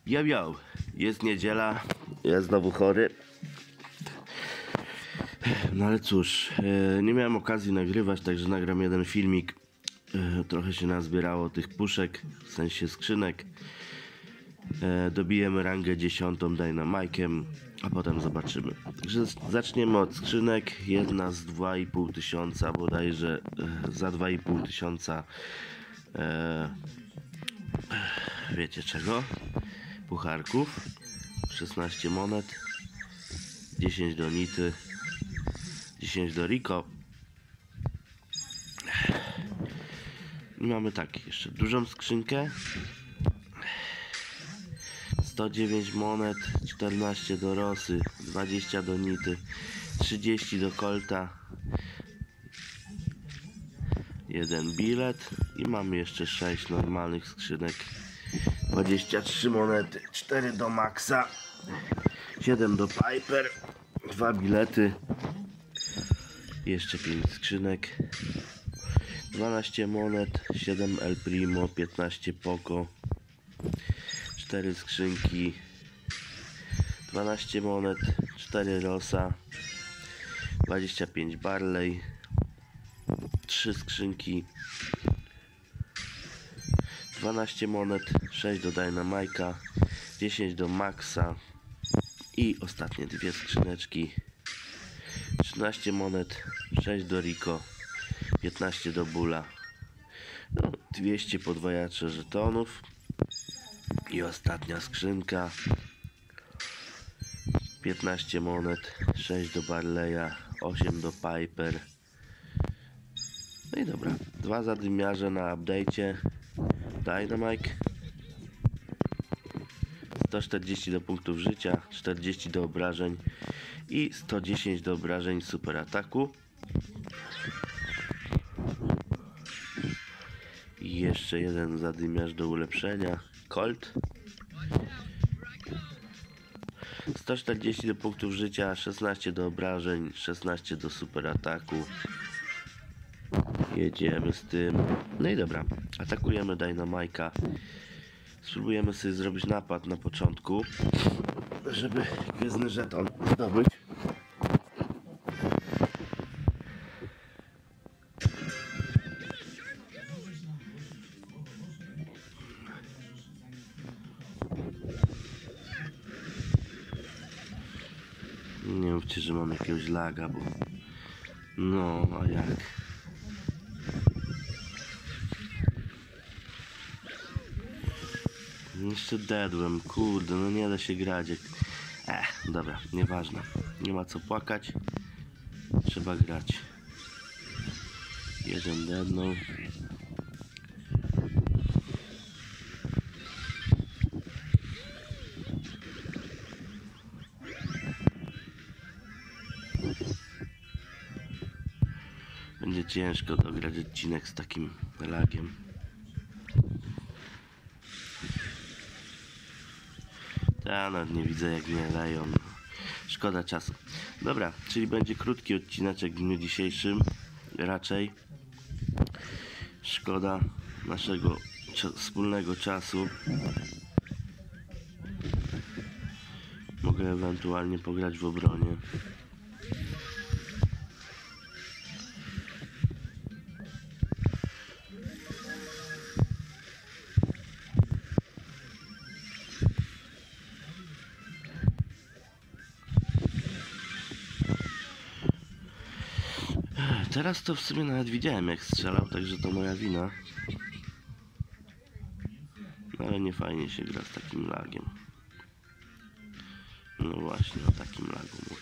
Yo, jest niedziela, ja znowu chory. No ale cóż, nie miałem okazji nagrywać, także nagram jeden filmik. Trochę się nazbierało tych puszek, w sensie skrzynek. Dobijemy rangę 10 Dynamike'em, a potem zobaczymy. Także zaczniemy od skrzynek. Jedna z 2,5 tysiąca, bodajże za 2,5 tysiąca. Wiecie czego? Pucharków. 16 monet, 10 do Nity, 10 do Rico. I mamy tak, jeszcze dużą skrzynkę. 109 monet, 14 do Rosy, 20 do Nity, 30 do Colta, 1 bilet i mamy jeszcze 6 normalnych skrzynek. 23 monety, 4 do Maxa, 7 do Piper, 2 bilety, jeszcze 5 skrzynek, 12 monet, 7 El Primo, 15 Poco, 4 skrzynki, 12 monet, 4 Rosa, 25 Barley, 3 skrzynki, 12 monet, 6 do Dynamike'a, 10 do Maxa i ostatnie dwie skrzyneczki, 13 monet, 6 do Rico, 15 do Bulla, 200 podwajacze żetonów i ostatnia skrzynka, 15 monet, 6 do Barleya, 8 do Piper. No i dobra, dwa zadymiarze na update'cie. Dynamike, 140 do punktów życia, 40 do obrażeń i 110 do obrażeń super ataku. I jeszcze jeden zadymiarz do ulepszenia, Colt, 140 do punktów życia, 16 do obrażeń, 16 do super ataku. Jedziemy z tym. No i dobra, atakujemy Dynamike'a. Spróbujemy sobie zrobić napad na początku, żeby gwiezdny żeton zdobyć. Nie mówcie, że mam jakiegoś laga, bo... No, a jak? Jeszcze dedłem, kurde, no nie da się grać jak... dobra, nieważne. Nie ma co płakać. Trzeba grać. Jeden dednął. Będzie ciężko dograć odcinek z takim lagiem. Ja nawet nie widzę, jak mnie leją. Szkoda czasu. Dobra, czyli będzie krótki odcineczek w dniu dzisiejszym. Raczej. Szkoda naszego wspólnego czasu. Mogę ewentualnie pograć w obronie. Teraz to w sumie nawet widziałem, jak strzelał, także to moja wina. No ale nie fajnie się gra z takim lagiem. No właśnie, o takim lagu mówię.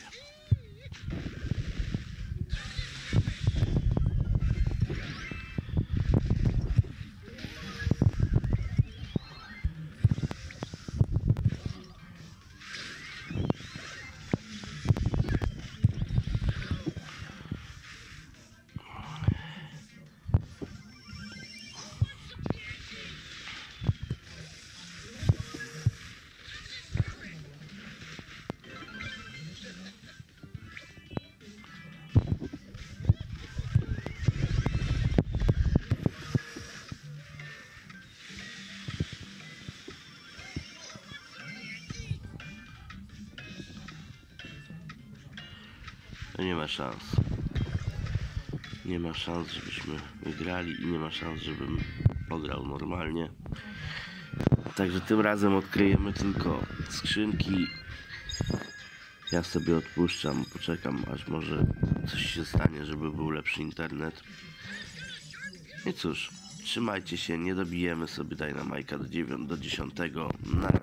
to nie ma szans. Nie ma szans, żebyśmy wygrali i nie ma szans, żebym pograł normalnie. Także tym razem odkryjemy tylko skrzynki. Ja sobie odpuszczam, poczekam, aż może coś się stanie, żeby był lepszy internet. I cóż, trzymajcie się, nie dobijemy sobie Dynamite'a do 10. Na